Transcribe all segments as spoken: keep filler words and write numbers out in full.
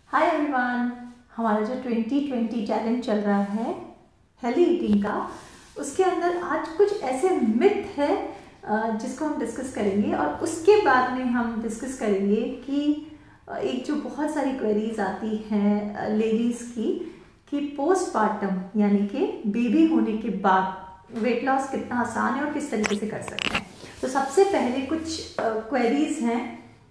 Hi everyone, हमारा जो twenty twenty challenge चल रहा है हेल्दी ईटिंग का, उसके अंदर आज कुछ ऐसे मिथ है जिसको हम डिस्कस करेंगे और उसके बाद में हम डिस्कस करेंगे कि एक जो बहुत सारी क्वेरीज आती हैं लेडीज़ की कि पोस्टपार्टम यानी कि बेबी होने के बाद वेट लॉस कितना आसान है और किस तरीके से कर सकते हैं। तो सबसे पहले कुछ क्वेरीज हैं।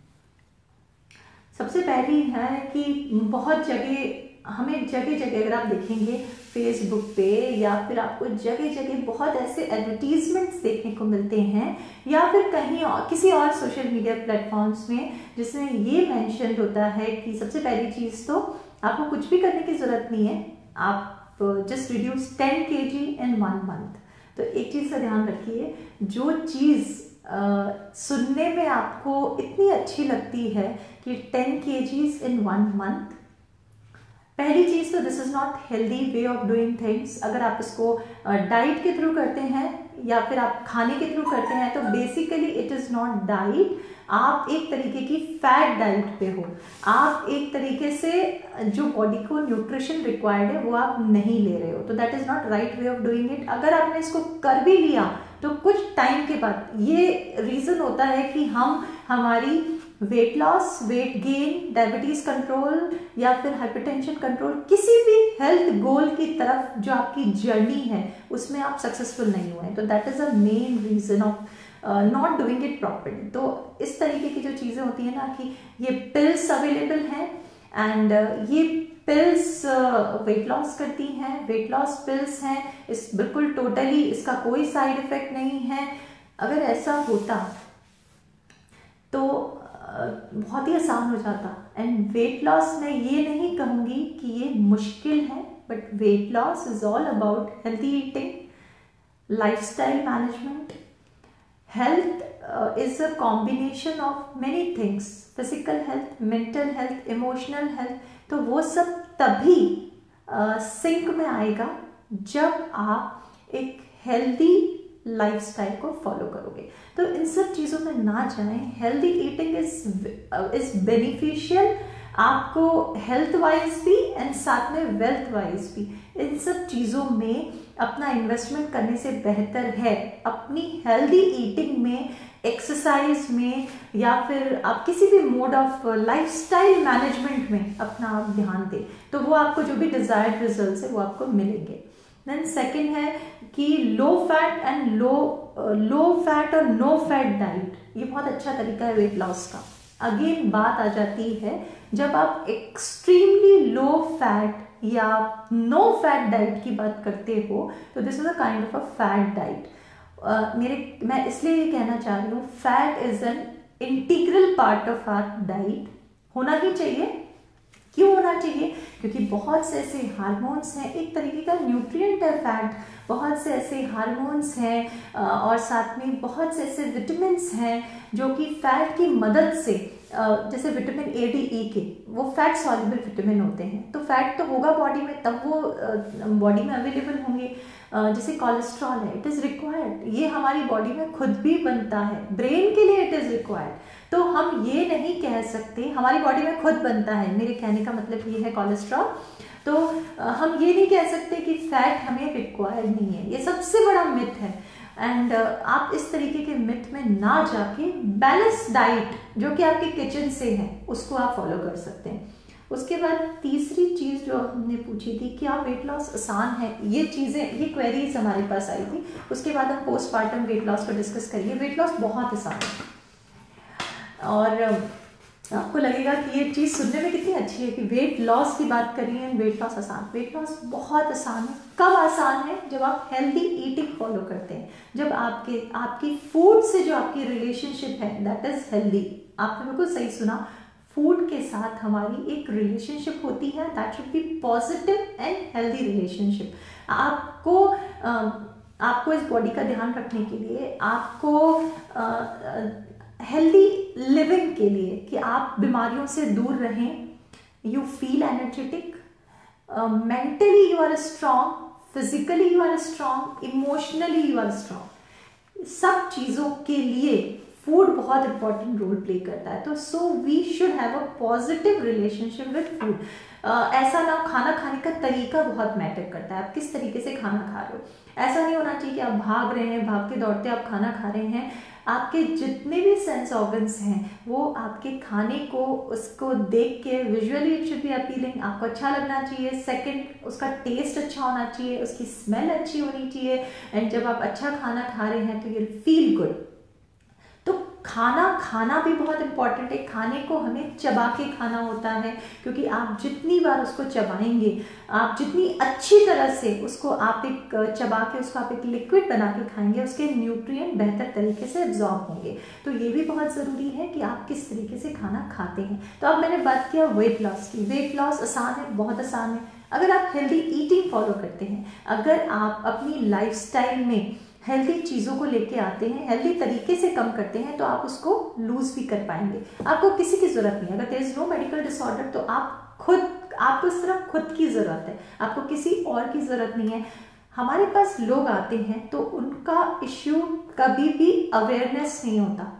सबसे पहली है कि बहुत जगह हमें जगह जगह अगर आप देखेंगे फेसबुक पे या फिर आपको जगह जगह बहुत ऐसे एडवर्टीजमेंट्स देखने को मिलते हैं या फिर कहीं और किसी और सोशल मीडिया प्लेटफॉर्म्स में जिसमें ये मेंशन होता है कि सबसे पहली चीज़ तो आपको कुछ भी करने की ज़रूरत नहीं है, आप जस्ट रिड्यूस टेन के जी इन वन मंथ। तो एक चीज़ का ध्यान रखिए, जो चीज़ Uh, सुनने में आपको इतनी अच्छी लगती है कि ten KGs in one month, पहली चीज़ तो this is not healthy way of doing things. अगर आप इसको डाइट के थ्रू करते हैं या फिर आप खाने के थ्रू करते हैं तो basically it is not diet. आप एक तरीके की फैट डाइट पे हो, आप एक तरीके से जो बॉडी को न्यूट्रिशन रिक्वायर्ड है वो आप नहीं ले रहे हो, तो that is not right way of doing it. अगर आपने इसको कर भी लिया तो कुछ टाइम के बाद ये रीज़न होता है कि हम हमारी weight loss, weight gain, diabetes control या फिर हाइपरटेंशन कंट्रोल, किसी भी हेल्थ गोल की तरफ जो आपकी जर्नी है उसमें आप सक्सेसफुल नहीं हुए, तो that is a main reason of not doing it properly. तो इस तरीके की जो चीज़ें होती हैं ना कि ये पिल्स अवेलेबल हैं एंड uh, ये पिल्स वेट लॉस करती हैं, वेट लॉस पिल्स हैं, इस बिल्कुल टोटली इसका कोई साइड इफेक्ट नहीं है। अगर ऐसा होता तो uh, बहुत ही आसान हो जाता। एंड वेट लॉस मैं ये नहीं कहूँगी कि ये मुश्किल है, but weight loss is all about healthy eating, lifestyle management. Health is a combination of many things, physical health, mental health, emotional health। तो वो सब तभी सिंक uh, में आएगा जब आप एक हेल्दी लाइफस्टाइल को फॉलो करोगे। तो इन सब चीज़ों में ना जाएं। Healthy eating is is beneficial आपको हेल्थ वाइज भी एंड साथ में वेल्थ वाइज भी। इन सब चीज़ों में अपना इन्वेस्टमेंट करने से बेहतर है अपनी हेल्दी ईटिंग में, एक्सरसाइज में या फिर आप किसी भी मोड ऑफ लाइफस्टाइल मैनेजमेंट में अपना आप ध्यान दें, तो वो आपको जो भी डिजायर्ड रिजल्ट्स है वो आपको मिलेंगे। देन सेकंड है कि low fat and low low fat और नो फैट डाइट, ये बहुत अच्छा तरीका है वेट लॉस का। अगेन बात आ जाती है जब आप एक्सट्रीमली लो फैट या नो फैट डाइट की बात करते हो तो this is a kind of a fat diet. मेरे मैं इसलिए ये कहना चाह रही हूँ, fat is an integral part of our diet, होना ही चाहिए। क्यों होना चाहिए? क्योंकि बहुत से ऐसे हार्मोन्स हैं, एक तरीके का न्यूट्रिएंट है फैट, बहुत से ऐसे हार्मोन्स हैं और साथ में बहुत से ऐसे विटामिन्स हैं जो कि फैट की मदद से, जैसे विटामिन ए, डी, ई के, वो फैट सॉल्युबल विटामिन होते हैं। तो फैट तो होगा बॉडी में, तब वो बॉडी में अवेलेबल होंगे। जैसे कोलेस्ट्रॉल है, इट इज़ रिक्वायर्ड, ये हमारी बॉडी में खुद भी बनता है, ब्रेन के लिए इट इज़ रिक्वायर्ड। तो हम ये नहीं कह सकते, हमारी बॉडी में खुद बनता है, मेरे कहने का मतलब ये है कोलेस्ट्रॉल, तो हम ये नहीं कह सकते कि फैट हमें रिक्वायर्ड नहीं है। ये सबसे बड़ा मिथ है एंड uh, आप इस तरीके के मिथ में ना जाके बैलेंस डाइट जो कि आपके किचन से है उसको आप फॉलो कर सकते हैं। उसके बाद तीसरी चीज़ जो हमने पूछी थी, क्या वेट लॉस आसान है, ये चीज़ें, ये क्वेरीज हमारे पास आई थी। उसके बाद हम पोस्टपार्टम वेट लॉस को डिस्कस करेंगे। वेट लॉस बहुत आसान है और आपको लगेगा कि ये चीज़ सुनने में कितनी अच्छी है कि वेट लॉस की बात करिए, वेट लॉस आसान। वेट लॉस बहुत आसान है। कब आसान है? जब आप हेल्दी ईटिंग फॉलो करते हैं, जब आपके आपकी फूड से जो आपकी रिलेशनशिप है दैट इज हेल्दी। आपने बिल्कुल सही सुना, फूड के साथ हमारी एक रिलेशनशिप होती है, that should be positive and healthy relationship. आपको आ, आपको इस बॉडी का ध्यान रखने के लिए, आपको हेल्दी लिविंग के लिए, कि आप बीमारियों से दूर रहें, you feel energetic, mentally you are strong, physically you are strong, emotionally you are strong, सब चीज़ों के लिए फूड बहुत इंपॉर्टेंट रोल प्ले करता है। तो so we should have a positive relationship with food. ऐसा ना, खाना खाने का तरीका बहुत मैटर करता है, आप किस तरीके से खाना खा रहे हो। ऐसा नहीं होना चाहिए कि आप भाग रहे हैं, भागते दौड़ते आप खाना खा रहे हैं। आपके जितने भी सेंस ऑर्गन्स हैं वो आपके खाने को, उसको देख के visually it should be appealing, आपको अच्छा लगना चाहिए। सेकंड, उसका टेस्ट अच्छा होना चाहिए, उसकी स्मेल अच्छी होनी चाहिए। एंड जब आप अच्छा खाना खा रहे हैं तो यू फील गुड। तो खाना खाना भी बहुत इंपॉर्टेंट है। खाने को हमें चबा के खाना होता है, क्योंकि आप जितनी बार उसको चबाएंगे, आप जितनी अच्छी तरह से उसको आप एक चबा के उसको आप एक लिक्विड बना के खाएंगे, उसके न्यूट्रिएंट बेहतर तरीके से एब्जॉर्ब होंगे। तो ये भी बहुत ज़रूरी है कि आप किस तरीके से खाना खाते हैं। तो अब मैंने बात किया वेट लॉस की। वेट लॉस आसान है, बहुत आसान है, अगर आप हेल्दी ईटिंग फॉलो करते हैं, अगर आप अपनी लाइफस्टाइल में हेल्दी चीज़ों को लेके आते हैं, हेल्दी तरीके से कम करते हैं, तो आप उसको लूज भी कर पाएंगे। आपको किसी की ज़रूरत नहीं है। अगर there is no medical disorder तो आप खुद, आपको सिर्फ खुद की ज़रूरत है, आपको किसी और की ज़रूरत नहीं है। हमारे पास लोग आते हैं तो उनका इश्यू कभी भी अवेयरनेस नहीं होता।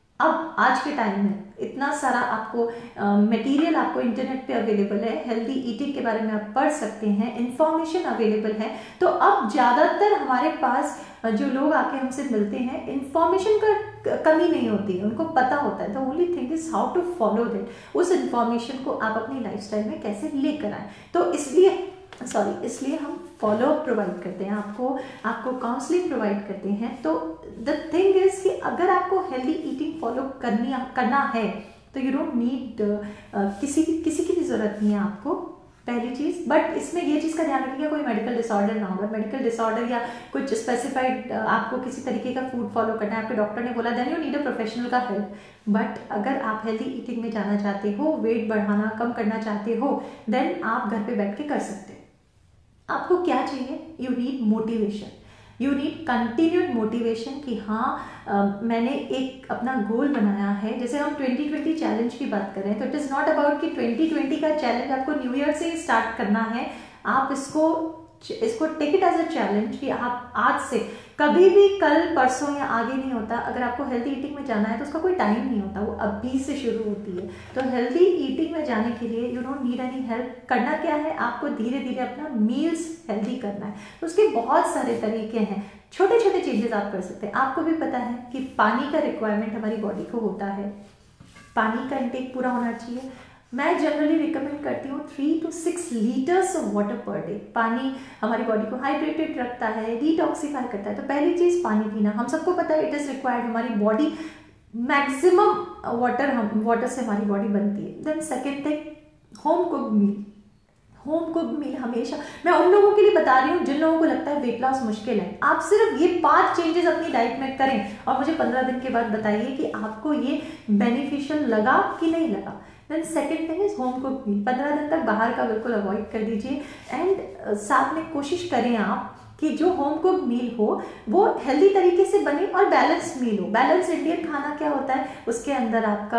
अब आज के टाइम में इतना सारा आपको मटेरियल आपको इंटरनेट पे अवेलेबल है, हेल्दी ईटिंग के बारे में आप पढ़ सकते हैं, इंफॉर्मेशन अवेलेबल है। तो अब ज़्यादातर हमारे पास जो लोग आके हमसे मिलते हैं, इंफॉर्मेशन का कमी नहीं होती है, उनको पता होता है। The only thing is how to follow that, उस इंफॉर्मेशन को आप अपनी लाइफस्टाइल में कैसे लेकर आए। तो इसलिए सॉरी इसलिए हम फॉलो अप प्रोवाइड करते हैं, आपको आपको काउंसलिंग प्रोवाइड करते हैं। तो द थिंग इज कि अगर आपको हेल्दी ईटिंग फॉलो करनी करना है तो यू डोंट नीड किसी की किसी की भी ज़रूरत नहीं है आपको, पहली चीज़। बट इसमें ये चीज़ का ध्यान रखिएगा कोई मेडिकल डिसऑर्डर ना हो। मेडिकल डिसऑर्डर या कुछ स्पेसिफाइड आपको किसी तरीके का फूड फॉलो करना है, आपके डॉक्टर ने बोला, then you need a professional का हेल्प। बट अगर आप हेल्दी ईटिंग में जाना चाहते हो, वेट बढ़ाना कम करना चाहते हो, देन आप घर पे बैठ के कर सकते हो। आपको क्या चाहिए? You need motivation, you need continued motivation कि हाँ आ, मैंने एक अपना गोल बनाया है। जैसे हम ट्वेंटी ट्वेंटी चैलेंज की बात कर रहे हैं, तो इट इज़ नॉट अबाउट कि ट्वेंटी ट्वेंटी का चैलेंज आपको न्यू ईयर से ही स्टार्ट करना है। आप इसको इसको take it as a challenge कि आप आज से, कभी भी कल परसों या आगे नहीं होता। अगर आपको हेल्दी ईटिंग में जाना है तो उसका कोई टाइम नहीं होता, वो अभी से शुरू होती है। तो हेल्दी ईटिंग में जाने के लिए you don't need any help. करना क्या है, आपको धीरे धीरे अपना मील्स हेल्दी करना है। तो उसके बहुत सारे तरीके हैं, छोटे छोटे चेंजेस आप कर सकते हैं। आपको भी पता है कि पानी का रिक्वायरमेंट हमारी बॉडी को होता है, पानी का इंटेक पूरा होना चाहिए। मैं जनरली रिकमेंड करती हूँ three to six litres of water per day. पानी हमारी बॉडी को हाइड्रेटेड रखता है, डिटॉक्सिफाई करता है। तो पहली चीज़ पानी पीना, हम सबको पता है इट इज़ रिक्वायर्ड। हमारी बॉडी मैक्सिमम वाटर हम वाटर से हमारी बॉडी बनती है। Then second thing, home cook meal. Home cook meal हमेशा, मैं उन लोगों के लिए बता रही हूँ जिन लोगों को लगता है वेट लॉस मुश्किल है। आप सिर्फ ये पांच चेंजेस अपनी डाइट में करें और मुझे पंद्रह दिन के बाद बताइए कि आपको ये बेनिफिशियल लगा कि नहीं लगा। Then second thing is home cook meal. पंद्रह दिन तक बाहर का बिल्कुल अवॉइड कर दीजिए। एंड साथ में कोशिश करें आप कि जो होम कुक मील हो वो हेल्दी तरीके से बने और बैलेंस मील हो। बैलेंस इंडियन खाना क्या होता है, उसके अंदर आपका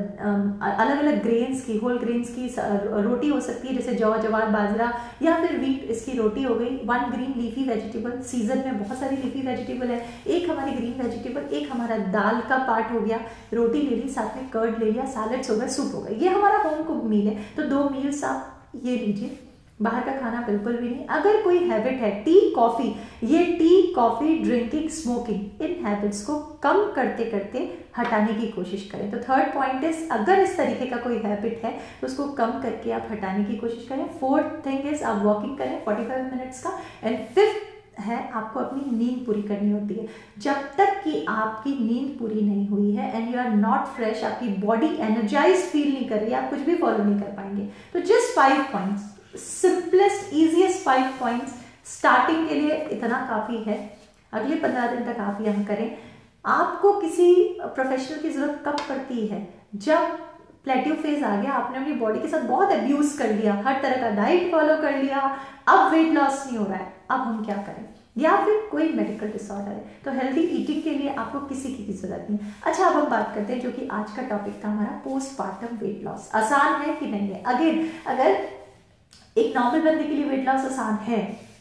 अलग अलग ग्रेन्स की, होल ग्रेन्स की रोटी हो सकती है, जैसे जौ, जवार, बाजरा या फिर वीट, इसकी रोटी हो गई। One green leafy vegetable, season में बहुत सारी लीफी वेजिटेबल है, एक हमारी ग्रीन वेजिटेबल, एक हमारा दाल का पार्ट हो गया, रोटी ले ली, साथ में कर्ड ले लिया, सैलड्स हो गए, सूप हो गए, ये हमारा होम कुक मील है। तो दो मील्स आप ये लीजिए, बाहर का खाना बिल्कुल भी नहीं। अगर कोई हैबिट है टी कॉफी, ये टी कॉफी ड्रिंकिंग स्मोकिंग, इन हैबिट्स को कम करते करते हटाने की कोशिश करें। तो थर्ड पॉइंट इज, अगर इस तरीके का कोई हैबिट है तो उसको कम करके आप हटाने की कोशिश करें। फोर्थ थिंग इज, आप वॉकिंग करें फोर्टी फाइव मिनट्स का। एंड फिफ्थ है, आपको अपनी नींद पूरी करनी होती है। जब तक कि आपकी नींद पूरी नहीं हुई है and you are not fresh, आपकी बॉडी एनर्जाइज फील नहीं कर रही है, आप कुछ भी फॉलो नहीं कर पाएंगे। तो just five points, simplest easiest five points starting के लिए इतना काफ़ी है। अगले पंद्रह दिन तक आप यह करें। आपको किसी प्रोफेशनल की ज़रूरत कब पड़ती है? जब प्लेट्यू फेज आ गया, आपने अपनी बॉडी के साथ बहुत अब्यूज कर लिया, हर तरह का डाइट फॉलो कर लिया, अब वेट लॉस नहीं हो रहा है, अब हम क्या करें? या फिर कोई मेडिकल डिसऑर्डर है। तो हेल्दी ईटिंग के लिए आपको किसी की भी जरूरत नहीं। अच्छा, अब हम बात करते हैं जो कि आज का टॉपिक था हमारा, पोस्टपार्टम वेट लॉस। आसान है कि नहीं है? अगेन, अगर एक नॉर्मल बंदे के लिए वेट लॉस आसान है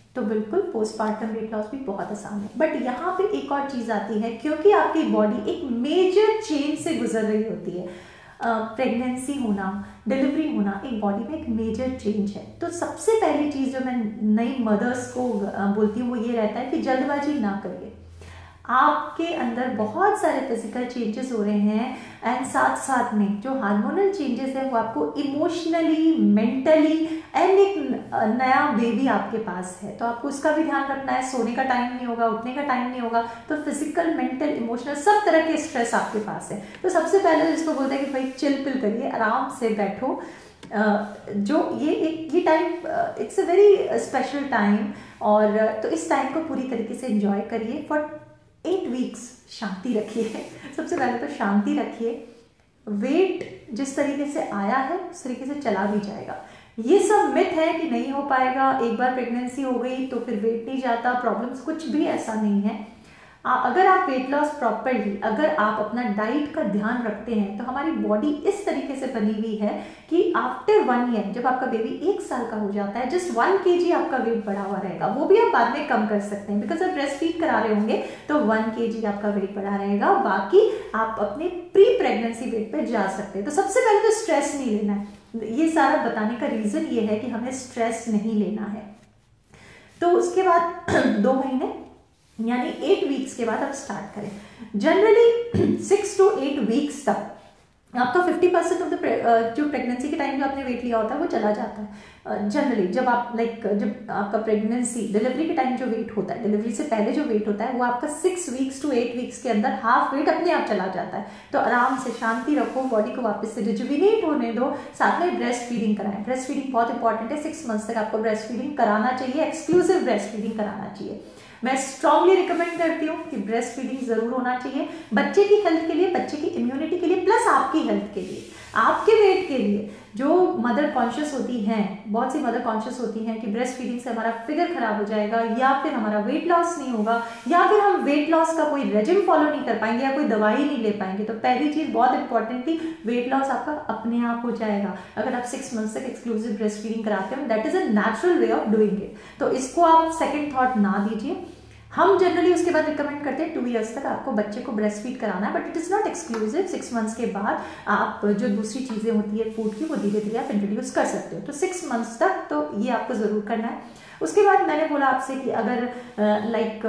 तो बिल्कुल पोस्टपार्टम वेट लॉस भी बहुत आसान है। बट यहाँ पे एक और चीज़ आती है, क्योंकि आपकी बॉडी एक मेजर चेंज से गुजर रही होती है, प्रेगनेंसी uh, होना, डिलीवरी होना एक बॉडी में एक मेजर चेंज है। तो सबसे पहली चीज़ जो मैं नई मदर्स को uh, बोलती हूँ वो ये रहता है कि जल्दबाजी ना करिए। आपके अंदर बहुत सारे फिजिकल चेंजेस हो रहे हैं, एंड साथ साथ में जो हार्मोनल चेंजेस हैं वो आपको इमोशनली, मेंटली, एंड एक नया बेबी आपके पास है, तो आपको उसका भी ध्यान रखना है। सोने का टाइम नहीं होगा, उठने का टाइम नहीं होगा, तो फिजिकल, मेंटल, इमोशनल सब तरह के स्ट्रेस आपके पास है। तो सबसे पहले जिसको बोलते हैं कि भाई चिल पिल करिए, आराम से बैठो। uh, जो ये एक ये time it's a very special time, और uh, तो इस टाइम को पूरी तरीके से एंजॉय करिए। फॉर एट वीक्स शांति रखिए। सबसे पहले तो शांति रखिए। वेट जिस तरीके से आया है उस तरीके से चला भी जाएगा। ये सब मिथ है कि नहीं हो पाएगा, एक बार प्रेगनेंसी हो गई तो फिर वेट नहीं जाता, प्रॉब्लम्स, कुछ भी ऐसा नहीं है। आ, अगर आप वेट लॉस प्रॉपरली, अगर आप अपना डाइट का ध्यान रखते हैं, तो हमारी बॉडी इस तरीके से बनी हुई है कि आफ्टर वन ईयर, जब आपका बेबी एक साल का हो जाता है, जस्ट वन केजी आपका वेट बढ़ा हुआ रहेगा। वो भी आप बाद में कम कर सकते हैं, बिकॉज आप ब्रेस्ट फीड करा रहे होंगे तो वन केजी आपका वेट बढ़ा रहेगा। बाकी आप अपने प्री प्रेगनेंसी वेट पे जा सकते हैं। तो सबसे पहले तो स्ट्रेस नहीं लेना है। ये सारा बताने का रीजन ये है कि हमें स्ट्रेस नहीं लेना है। तो उसके बाद दो महीने यानी एट वीक्स के बाद आप स्टार्ट करें। Generally six to eight weeks तक आपका फिफ्टी परसेंट ऑफ द जो प्रेगनेंसी के टाइम जो आपने वेट लिया होता है वो चला जाता है। जनरली uh, जब आप लाइक like, जब आपका प्रेगनेंसी डिलीवरी के टाइम जो वेट होता है, डिलीवरी से पहले जो वेट होता है वो आपका six weeks to eight weeks के अंदर हाफ वेट अपने आप चला जाता है। तो आराम से शांति रखो, बॉडी को वापस से रिजुविनेट होने दो, साथ में ब्रेस्ट फीडिंग कराएं। ब्रेस्ट फीडिंग बहुत इंपॉर्टेंट है। सिक्स मंथ्स तक आपको ब्रेस्ट फीडिंग कराना चाहिए, एक्सक्लूसिव ब्रेस्ट फीडिंग कराना चाहिए। मैं स्ट्रांगली रिकमेंड करती हूँ कि ब्रेस्ट फीडिंग जरूर होना चाहिए, बच्चे की हेल्थ के लिए, बच्चे की इम्यूनिटी के लिए, प्लस आपकी हेल्थ के लिए, आपके वेट के लिए। जो मदर कॉन्शियस होती हैं, बहुत सी मदर कॉन्शियस होती हैं कि ब्रेस्ट फीडिंग से हमारा फिगर खराब हो जाएगा, या फिर हमारा वेट लॉस नहीं होगा, या फिर हम वेट लॉस का कोई रेजिम फॉलो नहीं कर पाएंगे, या कोई दवाई नहीं ले पाएंगे। तो पहली चीज बहुत इंपॉर्टेंट थी, वेट लॉस आपका अपने आप हो जाएगा अगर आप सिक्स मंथ्स तक एक्सक्लूसिव ब्रेस्ट फीडिंग कराते हो। That is a natural way of doing it. तो इसको आप सेकेंड थॉट ना दीजिए। हम जनरली उसके बाद रिकमेंड करते हैं टू इयर्स तक आपको बच्चे को ब्रेस्ट फीड कराना है, but it is not exclusive. Six months के बाद आप जो दूसरी चीजें होती है फूड की, वो धीरे धीरे आप इंट्रोड्यूस कर सकते हो। तो सिक्स मंथ्स तक तो ये आपको जरूर करना है। उसके बाद मैंने बोला आपसे कि अगर लाइक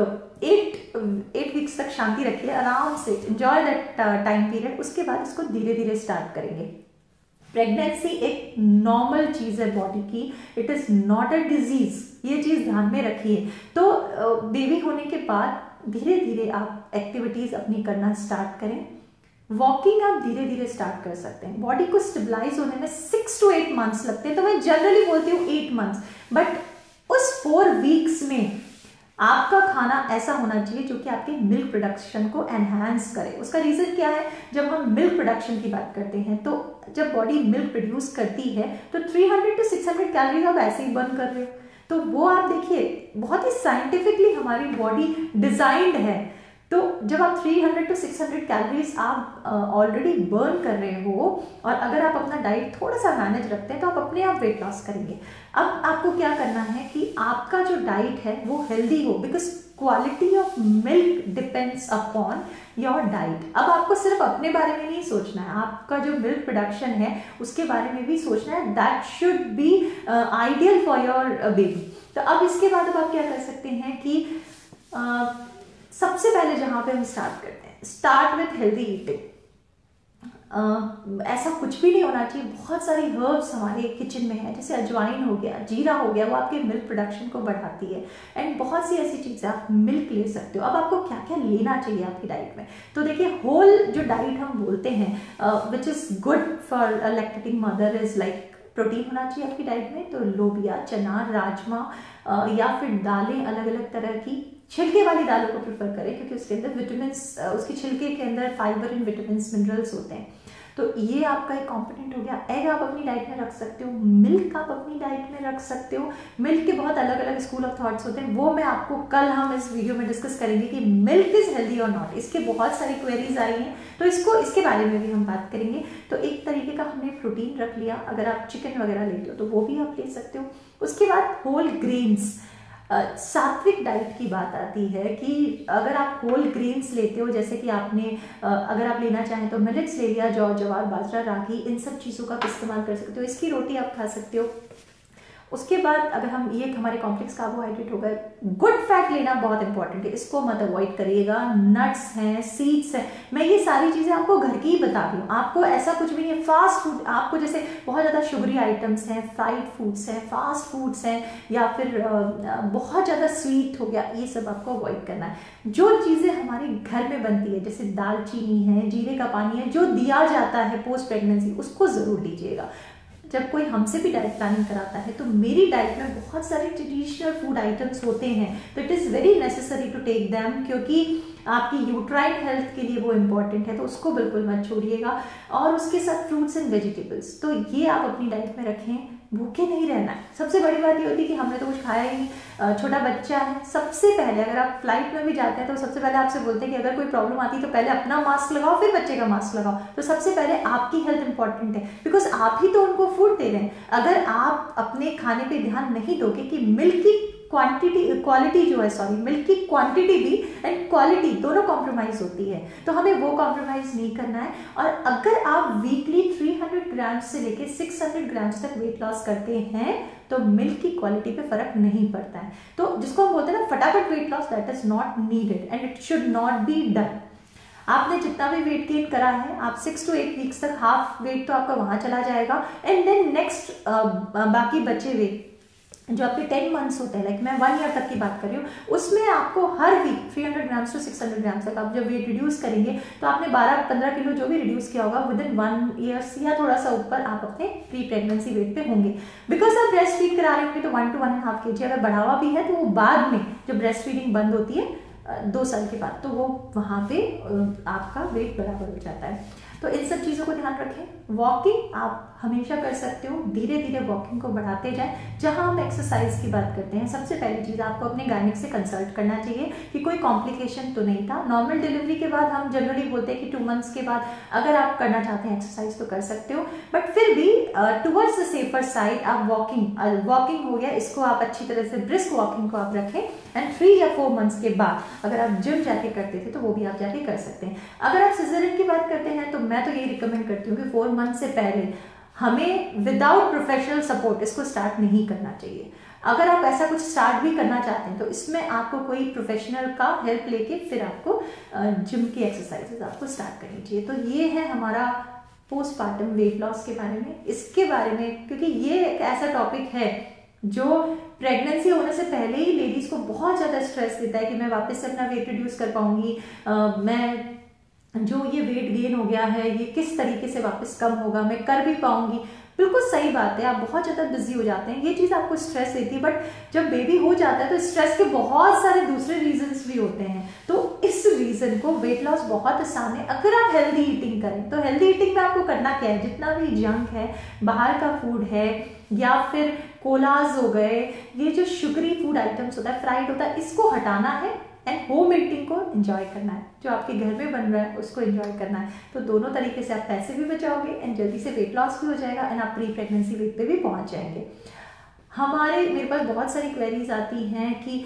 एट एट वीक्स तक शांति रखिए, आराम से एंजॉय दैट टाइम पीरियड। उसके बाद इसको धीरे धीरे स्टार्ट करेंगे। प्रेगनेंसी एक नॉर्मल चीज है बॉडी की, it is not a disease, ये चीज ध्यान में रखिए। तो बेबी होने के बाद धीरे धीरे आप एक्टिविटीज अपनी करना स्टार्ट करें। वॉकिंग आप धीरे धीरे स्टार्ट कर सकते हैं। बॉडी को स्टेबलाइज होने में सिक्स टू एट मंथ्स लगते हैं, तो मैं जनरली बोलती हूँ एट मंथ्स। बट उस फोर वीक्स में आपका खाना ऐसा होना चाहिए जो कि आपके मिल्क प्रोडक्शन को एनहांस करे। उसका रीजन क्या है, जब हम मिल्क प्रोडक्शन की बात करते हैं, तो जब बॉडी मिल्क प्रोड्यूस करती है तो three hundred to six hundred calories आप ऐसे ही बर्न कर रहे हो। तो वो आप देखिए, बहुत ही साइंटिफिकली हमारी बॉडी डिजाइंड है। तो जब आप three hundred to six hundred calories आप ऑलरेडी uh, बर्न कर रहे हो, और अगर आप अपना डाइट थोड़ा सा मैनेज रखते हैं, तो आप अपने आप वेट लॉस करेंगे। अब आपको क्या करना है कि आपका जो डाइट है वो हेल्दी हो, because quality of milk depends upon your diet. अब आपको सिर्फ अपने बारे में नहीं सोचना है, आपका जो मिल्क प्रोडक्शन है उसके बारे में भी सोचना है। That should be ideal for your baby. तो अब इसके बाद अब आप क्या कर सकते हैं कि uh, सबसे पहले जहां पे हम स्टार्ट करते हैं, स्टार्ट विथ हेल्दी ईटिंग। ऐसा कुछ भी नहीं होना चाहिए। बहुत सारी हर्ब्स हमारे किचन में है, जैसे अजवाइन हो गया, जीरा हो गया, वो आपके मिल्क प्रोडक्शन को बढ़ाती है। एंड बहुत सी ऐसी चीजें, आप मिल्क ले सकते हो। अब आपको क्या क्या लेना चाहिए आपकी डाइट में, तो देखिए होल जो डाइट हम बोलते हैं which is good for lactating mother is like protein होना चाहिए आपकी डाइट में। तो लोबिया, चना, राजमा या फिर दालें, अलग अलग तरह की छिलके वाली दालों को प्रेफर करें, क्योंकि उसके अंदर विटामिन, उसकी छिलके के अंदर फाइबर एंड विटामिन मिनरल्स होते हैं। तो ये आपका एक कॉम्पोनेंट हो गया। एग आप अपनी डाइट में रख सकते हो, मिल्क आप अपनी डाइट में रख सकते हो। मिल्क के बहुत अलग अलग स्कूल ऑफ थॉट्स होते हैं, वो मैं आपको कल हम इस वीडियो में डिस्कस करेंगे कि मिल्क इज हेल्दी और नॉट। इसके बहुत सारी क्वेरीज आई हैं, तो इसको इसके बारे में भी हम बात करेंगे। तो एक तरीके का हमने प्रोटीन रख लिया। अगर आप चिकन वगैरह लेते हो तो वो भी आप ले सकते हो। उसके बाद होल ग्रेन्स, सात्विक डाइट की बात आती है कि अगर आप होल ग्रेन्स लेते हो, जैसे कि आपने अगर आप लेना चाहें तो मिलेट्स ले लिया, जौ, जवार, बाजरा, रागी, इन सब चीज़ों का इस्तेमाल कर सकते हो। इसकी रोटी आप खा सकते हो। उसके बाद अगर हम ये हमारे कॉम्प्लेक्स कार्बोहाइड्रेट हो गए, गुड फैट लेना बहुत इंपॉर्टेंट है, इसको मत अवॉइड करिएगा। नट्स हैं, सीड्स हैं, मैं ये सारी चीज़ें आपको घर की ही बता रही हूँ, आपको ऐसा कुछ भी नहीं है। फास्ट फूड आपको जैसे बहुत ज़्यादा शुगरी आइटम्स हैं, फ्राइड फूड्स हैं, फास्ट फूड्स हैं, या फिर बहुत ज़्यादा स्वीट हो गया, ये सब आपको अवॉइड करना है। जो चीज़ें हमारे घर में बनती है जैसे दालचीनी है, जीरे का पानी है, जो दिया जाता है पोस्ट प्रेगनेंसी, उसको ज़रूर लीजिएगा। जब कोई हमसे भी डाइट प्लानिंग कराता है तो मेरी डाइट में बहुत सारे ट्रेडिशनल फूड आइटम्स होते हैं, तो it is very necessary to take them, क्योंकि आपकी यूट्राइन हेल्थ के लिए वो इम्पॉर्टेंट है, तो उसको बिल्कुल मत छोड़िएगा। और उसके साथ फ्रूट्स एंड वेजिटेबल्स, तो ये आप अपनी डाइट में रखें। भूखे नहीं रहना है। सबसे बड़ी बात ये होती है कि हमने तो कुछ खाया ही नहीं, छोटा बच्चा है। सबसे पहले अगर आप फ्लाइट में भी जाते हैं तो सबसे पहले आपसे बोलते हैं कि अगर कोई प्रॉब्लम आती है तो पहले अपना मास्क लगाओ, फिर बच्चे का मास्क लगाओ। तो सबसे पहले आपकी हेल्थ इंपॉर्टेंट है, बिकॉज आप ही तो उनको फूड दे रहे हैं। अगर आप अपने खाने पे ध्यान नहीं दोगे कि मिल्क की क्वांटिटी क्वालिटी जो है सॉरी मिल्क की क्वांटिटी भी एंड क्वालिटी दोनों कॉम्प्रोमाइज होती है, तो हमें वो कॉम्प्रोमाइज नहीं करना है। और अगर आप वीकली तीन सौ ग्राम्स से लेके छह सौ ग्राम्स तक वेट लॉस करते हैं तो मिल्क की क्वालिटी पे फर्क नहीं पड़ता है। तो जिसको हम बोलते हैं ना फटाफट weight loss, that is not needed and it should not be done. आपने जितना भी वेट गेन करा है, आप सिक्स टू एट वीक्स तक हाफ वेट तो आपका वहां चला जाएगा, एंड देन नेक्स्ट बाकी बचे वेट जो आपके टेन मंथ्स होते हैं, लाइक मैं वन ईयर तक की बात कर रही हूँ, उसमें आपको हर वीक तीन सौ ग्राम्स टू छह सौ ग्राम्स तक आप जब वेट रिड्यूस करेंगे तो आपने बारह पंद्रह किलो जो भी रिड्यूस किया होगा विद इन वन ईयर्स या थोड़ा सा ऊपर आप अपने प्री प्रेगनेंसी वेट पे होंगे। बिकॉज आप ब्रेस्ट फीड करा रहे होंगे तो one to one and half kg अगर बढ़ावा भी है तो वो बाद में जब ब्रेस्ट फीडिंग बंद होती है दो साल के बाद, तो वो वहाँ पे आपका वेट बराबर हो जाता है। तो इन सब चीज़ों को ध्यान रखें। वॉकिंग आप हमेशा कर सकते हो, धीरे धीरे वॉकिंग को बढ़ाते जाएं। जहां हम एक्सरसाइज की बात करते हैं, सबसे पहली चीज़ आपको अपने गायनिक से कंसल्ट करना चाहिए कि कोई कॉम्प्लिकेशन तो नहीं था। नॉर्मल डिलीवरी के बाद हम जनरली बोलते हैं कि टू मंथ्स के बाद अगर आप करना चाहते हैं एक्सरसाइज तो कर सकते हो, बट फिर भी टुवर्ड्स द सेफर साइड आप वॉकिंग वॉकिंग हो गया, इसको आप अच्छी तरह से ब्रिस्क वॉकिंग को आप रखें। एंड थ्री या फोर मंथ्स के बाद अगर आप जिम जाके करते थे तो वो भी आप जाके कर सकते हैं। अगर आप सिजेरियन की बात करते हैं तो मैं तो ये रिकमेंड करती हूँ कि फोर मंथ से पहले हमें विदाउट प्रोफेशनल सपोर्ट इसको स्टार्ट नहीं करना चाहिए। अगर आप ऐसा कुछ स्टार्ट भी करना चाहते हैं तो इसमें आपको कोई प्रोफेशनल का हेल्प लेके फिर आपको जिम की एक्सरसाइजेस आपको स्टार्ट करनी चाहिए। तो ये है हमारा पोस्टपार्टम वेट लॉस के बारे में। इसके बारे में क्योंकि ये एक ऐसा टॉपिक है जो प्रेगनेंसी होने से पहले ही लेडीज को बहुत ज़्यादा स्ट्रेस देता है कि मैं वापस से अपना वेट रिड्यूस कर पाऊंगी, मैं जो ये वेट गेन हो गया है ये किस तरीके से वापस कम होगा, मैं कर भी पाऊंगी। बिल्कुल सही बात है, आप बहुत ज़्यादा बिजी हो जाते हैं, ये चीज़ आपको स्ट्रेस देती है। बट जब बेबी हो जाता है तो स्ट्रेस के बहुत सारे दूसरे रीजंस भी होते हैं। तो इस रीजन को वेट लॉस बहुत आसान है अगर आप हेल्दी ईटिंग करें। तो हेल्दी ईटिंग में आपको करना क्या है, जितना भी जंक है, बाहर का फूड है या फिर कोलाज हो गए, ये जो शुगरी फूड आइटम्स होता है, फ्राइड होता है, इसको हटाना है एंड होम ईटिंग को एंजॉय करना है। जो आपके घर में बन रहा है उसको एंजॉय करना है। तो दोनों तरीके से आप पैसे भी बचाओगे एंड जल्दी से वेट लॉस भी हो जाएगा एंड आप प्री प्रेगनेंसी वेट पे भी पहुंच जाएंगे। हमारे मेरे पास बहुत सारी क्वेरीज आती हैं कि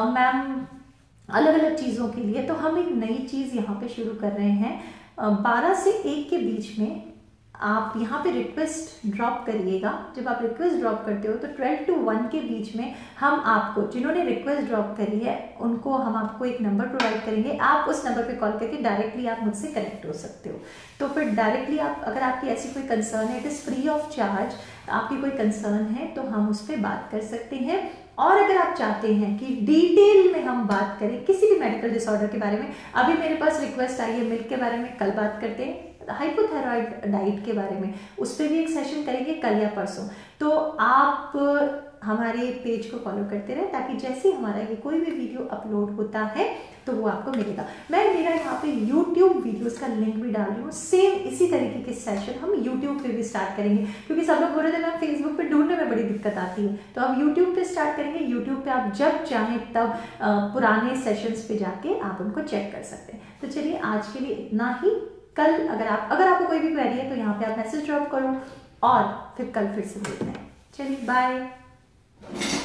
मैम अलग अलग चीज़ों के लिए, तो हम एक नई चीज़ यहाँ पे शुरू कर रहे हैं। बारह से एक के बीच में आप यहाँ पे रिक्वेस्ट ड्रॉप करिएगा। जब आप रिक्वेस्ट ड्रॉप करते हो तो ट्वेल्व टू वन के बीच में हम आपको, जिन्होंने रिक्वेस्ट ड्रॉप करी है उनको हम आपको एक नंबर प्रोवाइड करेंगे। आप उस नंबर पे कॉल करके डायरेक्टली आप मुझसे कनेक्ट हो सकते हो। तो फिर डायरेक्टली आप, अगर आपकी ऐसी कोई कंसर्न है, it is free of charge, आपकी कोई कंसर्न है तो हम उस पर बात कर सकते हैं। और अगर आप चाहते हैं कि डिटेल में हम बात करें किसी भी मेडिकल डिसऑर्डर के बारे में, अभी मेरे पास रिक्वेस्ट आई है मिल्क के बारे में, कल बात करते हैं। हाइपोथायरॉइड डाइट के बारे में, उस पर भी एक सेशन करेंगे कल या परसों। तो आप हमारे पेज को फॉलो करते रहें ताकि जैसे हमारा ये कोई भी वीडियो अपलोड होता है तो वो आपको मिलेगा। मैं मेरा यहाँ पे यूट्यूब वीडियोस का लिंक भी डाल रही हूँ। सेम इसी तरीके के सेशन हम यूट्यूब पे भी स्टार्ट करेंगे, क्योंकि सब लोग बोल रहे थे मैम फेसबुक पे ढूंढने में बड़ी दिक्कत आती है। तो अब यूट्यूब पे स्टार्ट करेंगे। यूट्यूब पे आप जब चाहें तब पुराने सेशंस पे जाके आप उनको चेक कर सकते हैं। तो चलिए आज के लिए इतना ही। कल अगर आप अगर आपको कोई भी क्वेरी है तो यहाँ पे आप मैसेज ड्रॉप करो और फिर कल फिर से मिलते हैं। चलिए बाय।